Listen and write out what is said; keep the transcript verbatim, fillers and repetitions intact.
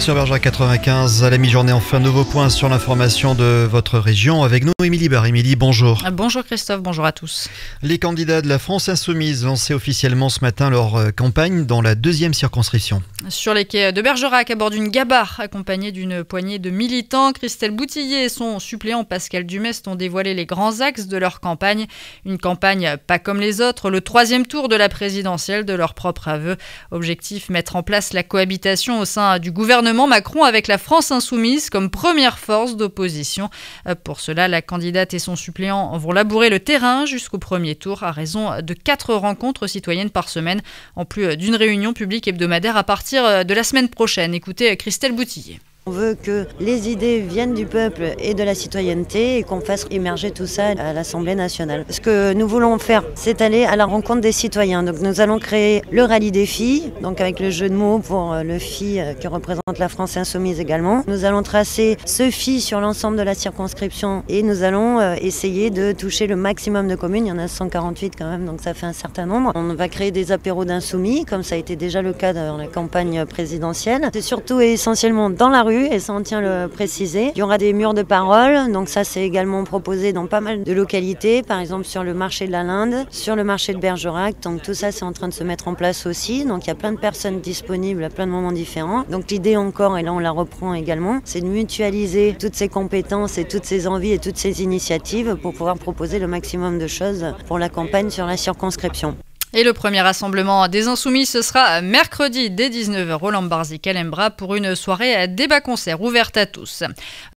Sur Bergerac quatre-vingt-quinze, à la mi-journée, enfin, nouveau point sur l'information de votre région. Avec nous, Émilie Barre. Émilie, bonjour. Bonjour Christophe, bonjour à tous. Les candidats de la France Insoumise lançaient officiellement ce matin leur campagne dans la deuxième circonscription. Sur les quais de Bergerac, à bord d'une gabarre, accompagnée d'une poignée de militants, Christelle Boutillier et son suppléant Pascal Dumest ont dévoilé les grands axes de leur campagne. Une campagne pas comme les autres, le troisième tour de la présidentielle de leur propre aveu. Objectif, mettre en place la cohabitation au sein du gouvernement Macron avec la France Insoumise comme première force d'opposition. Pour cela, la candidate et son suppléant vont labourer le terrain jusqu'au premier tour à raison de quatre rencontres citoyennes par semaine, en plus d'une réunion publique hebdomadaire à partir de la semaine prochaine. Écoutez Christelle Boutillier. On veut que les idées viennent du peuple et de la citoyenneté et qu'on fasse émerger tout ça à l'Assemblée nationale. Ce que nous voulons faire, c'est aller à la rencontre des citoyens. Donc nous allons créer le rallye des filles, donc avec le jeu de mots pour le F I qui représente la France Insoumise également. Nous allons tracer ce F I sur l'ensemble de la circonscription et nous allons essayer de toucher le maximum de communes. Il y en a cent quarante-huit quand même, donc ça fait un certain nombre. On va créer des apéros d'insoumis, comme ça a été déjà le cas dans la campagne présidentielle. C'est surtout et essentiellement dans la rue, et ça on tient à le préciser. Il y aura des murs de parole, donc ça c'est également proposé dans pas mal de localités, par exemple sur le marché de la Linde, sur le marché de Bergerac, donc tout ça c'est en train de se mettre en place aussi, donc il y a plein de personnes disponibles à plein de moments différents. Donc l'idée encore, et là on la reprend également, c'est de mutualiser toutes ces compétences et toutes ces envies et toutes ces initiatives pour pouvoir proposer le maximum de choses pour la campagne sur la circonscription. Et le premier rassemblement des Insoumis, ce sera mercredi dès dix-neuf heures au Lambarzi Calembra pour une soirée débat-concert ouverte à tous.